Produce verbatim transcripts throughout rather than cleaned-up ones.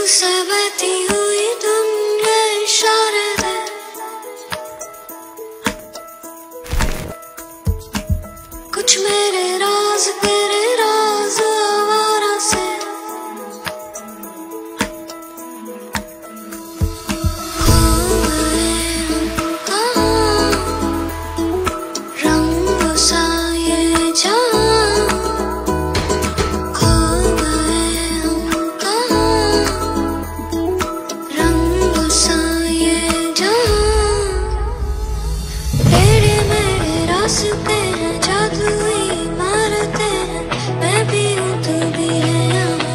से बहती हुई तुम ये इशारे दे, कुछ मेरे राज तेरे राज आवारा से। खो गए हम कहाँ, रंग सा ये जहाँ, खो गए हम कहाँ, रंग सा ये जहाँ। तेरे मेरे रास्ते हैं, जादुई मारते हैं, मैं भी हूँ तू भी है यहाँ।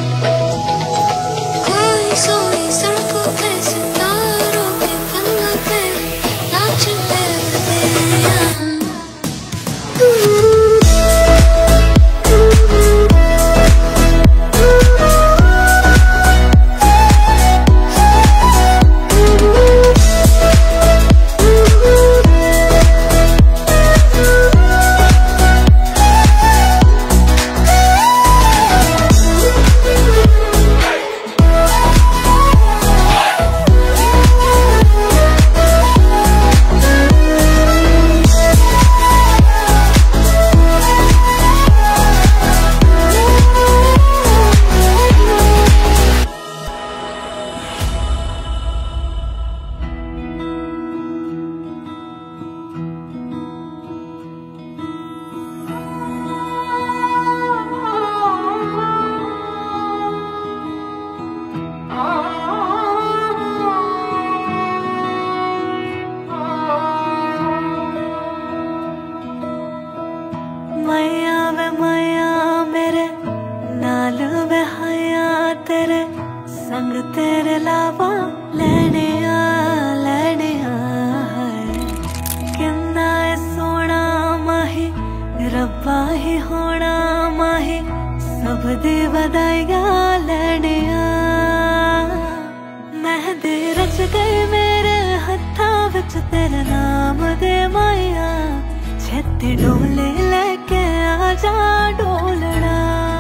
कोई सोई सड़कों पे सितारों के पन्नों पे नाचते रहते हैं यहाँ। मैया वे मैया मेरे नाल वे हया तेरे संग तेरे लावा लेने आ लेने आ है। किन्ना है सोना माही रब्बा ही होना माही, सब दी बधाइया लेने आ। मेहंदी रच गई मेरे हत्था विच तेरे नाम दे माया, छेती डोले लेके आजा डोलना।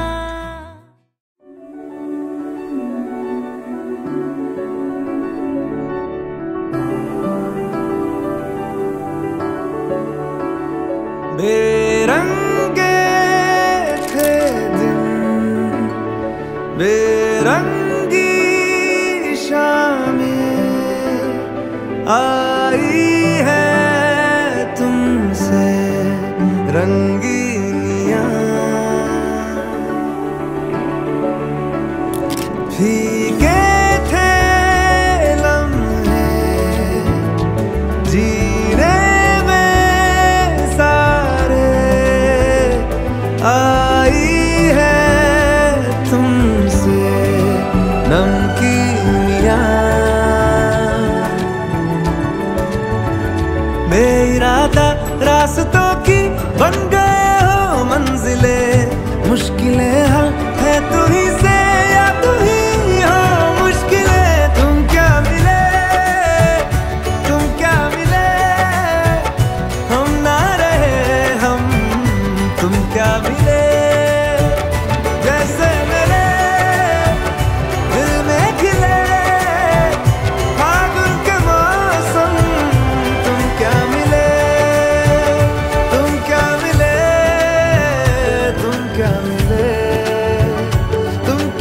बेरंगे थे दिन, बेरंगी शामें आई है तुमसे रंगीनियां। फीके थे लम्हे जीने में सारे, आई है तुमसे नमकीनियां। बेइरादा रास्तों की बन गए हो मंजिले, मुश्किलें हल है तू ही से या तू ही हो मुश्किलें। तुम क्या मिले तुम क्या मिले, हम ना रहे हम तुम क्या मिले। जैसे मेरे दिल में खिले फागुन के मौसम, तुम क्या मिले तुम क्या मिले तुम क्या मिले तुम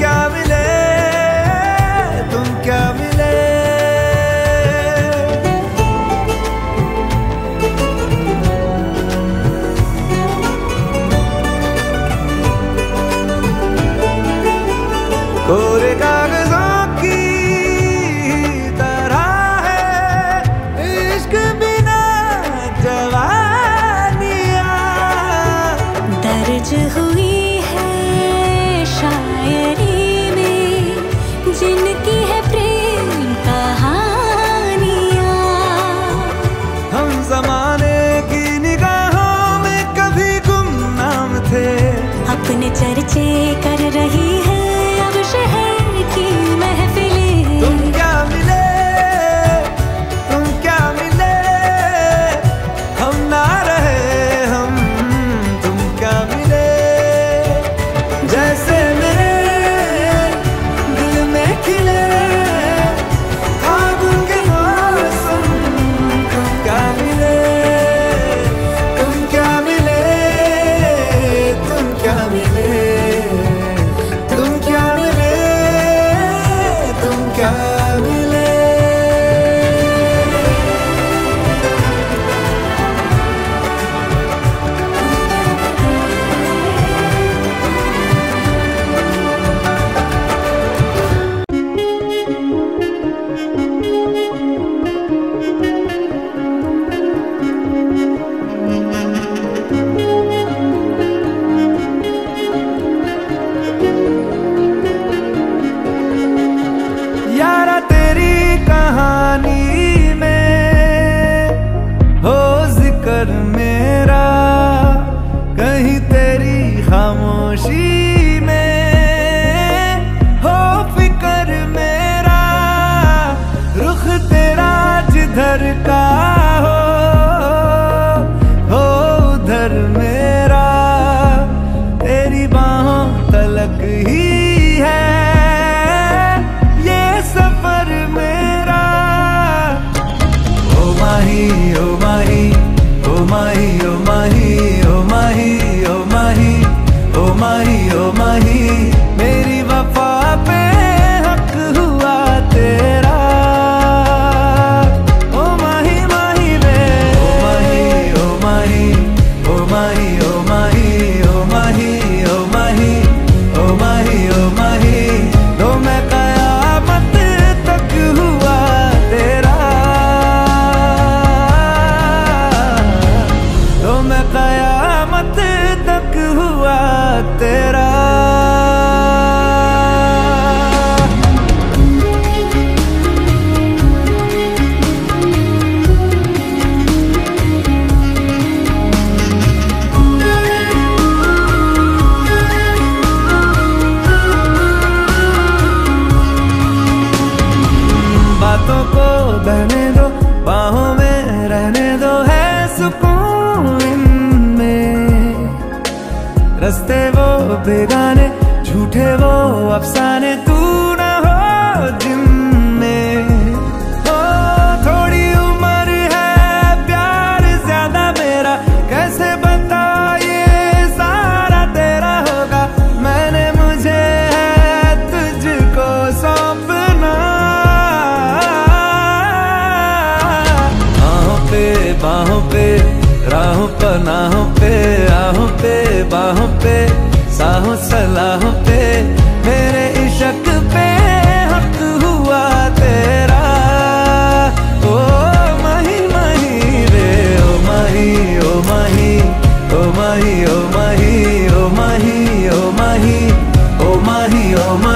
माही ओ माही ओ माही ओ माही ओ माही ओ माही ओ माही ओ माही मेरी वफा पे हक हुआ तेरा ओ माही माही वे ओ माही ओ माही ओ माही ओ माही ओ माही ओ माही ओ माही ओ माही तो मैं कयामत तक हुआ तेरा तो मैं कयामत तक हुआ तेरा। बातों को बहने दो बाहों में रहने दो है सुकून इनमें रस्ते वो बेगाने झूठे वो अफसाने तू ना हो जिनमें ओ थोड़ी उम्र है प्यार ज्यादा मेरा कैसे बता ये सारा तेरा होगा मैंने मुझे है तुझको सौंपना बाहों पे राहों पनाहों पे आहों पे बाहों पे साहों सलाहों पे मेरे इश्क पे हक हुआ तेरा ओ माही माही रे ओ माही ओ माही ओ माही ओ माही ओ माही ओ माही ओ माही ओ माही